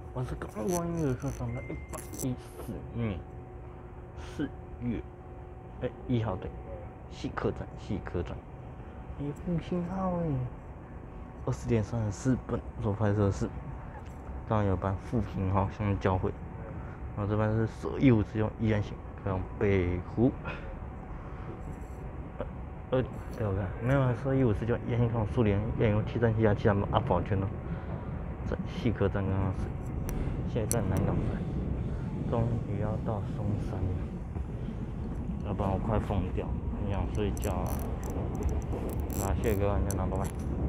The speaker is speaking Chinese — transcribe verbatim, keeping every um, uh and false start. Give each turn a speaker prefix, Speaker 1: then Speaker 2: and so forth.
Speaker 1: 我是刚完音乐课上的一百一十四年四月哎一号对，细客栈细客栈，哎复兴号哎，二十点三十四分所拍摄是，刚刚有班复兴号向教会，然后这班是十一五次用宜兰行，开往北湖。呃，对我看没有十一五次就宜兰行开往苏联，要用七三七加七三阿宝圈了，在细客栈刚刚是。现在在南港站，终于要到松山了，要不然我快疯掉，很想睡觉啊。那谢谢各位，再见了，拜拜。